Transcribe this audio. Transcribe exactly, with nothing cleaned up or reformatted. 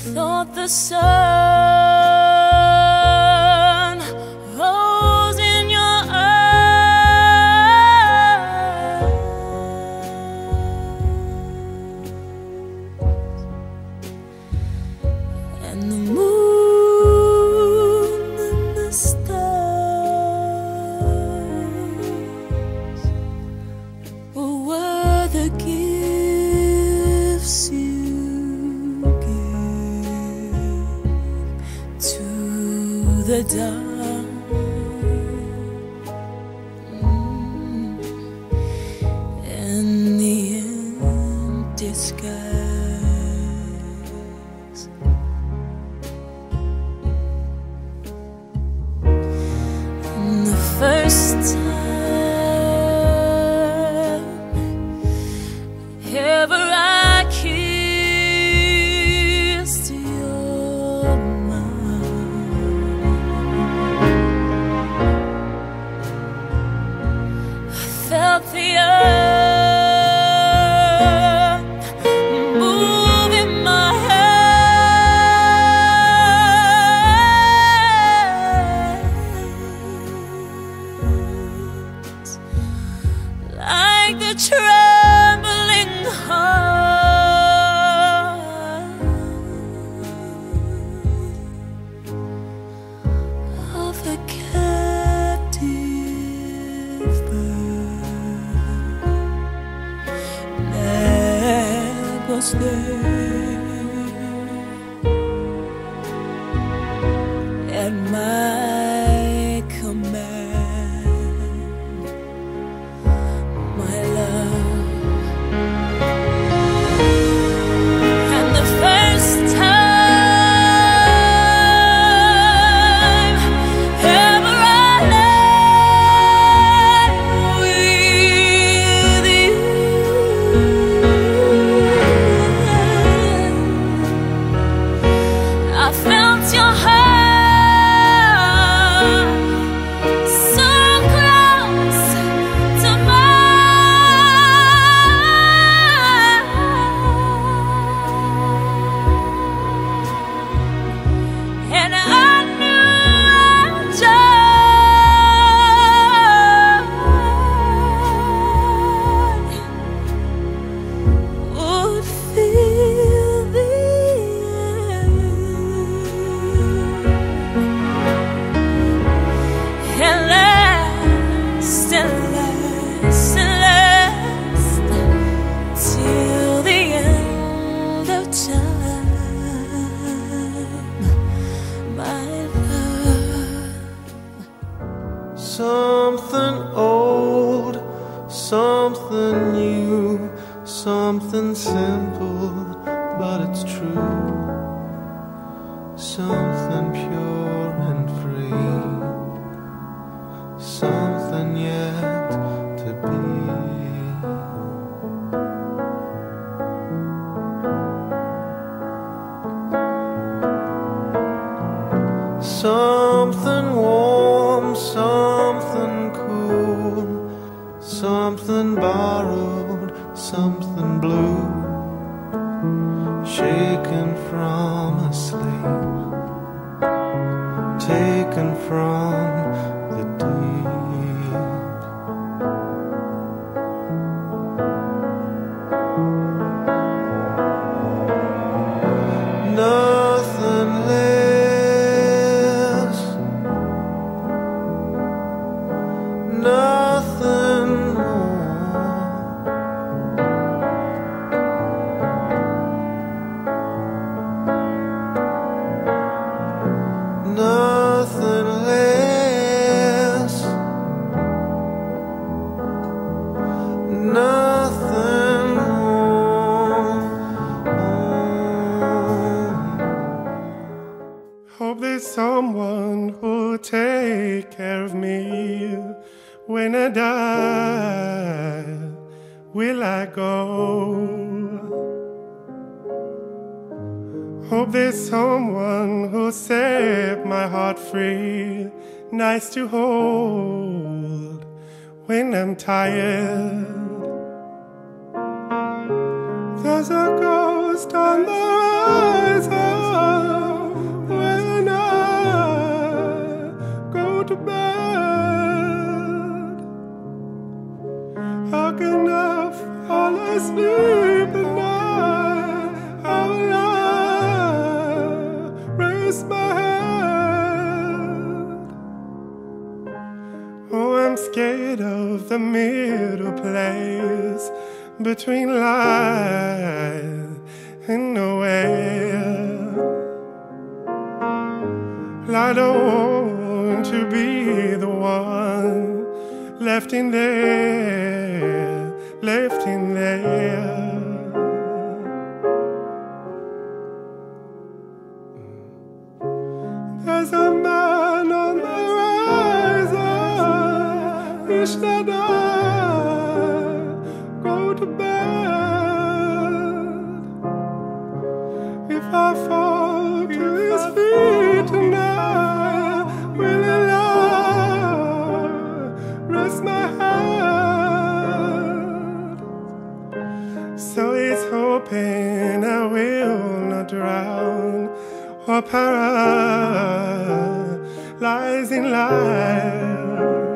thought the sun rose in your eyes, and the moon and the stars were the gifts you the dark, mm, and the empty skies. And the first time ever I kissed your felt the earth move in my hands, like the trembling heart of a captive bird was there at my command, my love. And the first time ever I lay with you, I felt your heart so close to mine, and I knew our joy would fill the and last and last and last till the end of time, my love. Something old, something new, something simple, but it's true. Something pure and free, something yet to be. Something warm, something cool, something borrowed, something blue, shaken from a sleep, taken from the deep. Nothing less, nothing more, nothing less, nothing more. Hope there's someone who'll take care of me when I die. Will I go? Hope there's someone who'll set my heart free, nice to hold when I'm tired. There's a ghost on the horizon, between life and nowhere. I don't want to be the one left in there, left in there. There's a man on the horizon. Wish that I go to bed. If I fall to his feet tonight, will he love, rest my head? So he's hoping I will not drown or paralyze in life.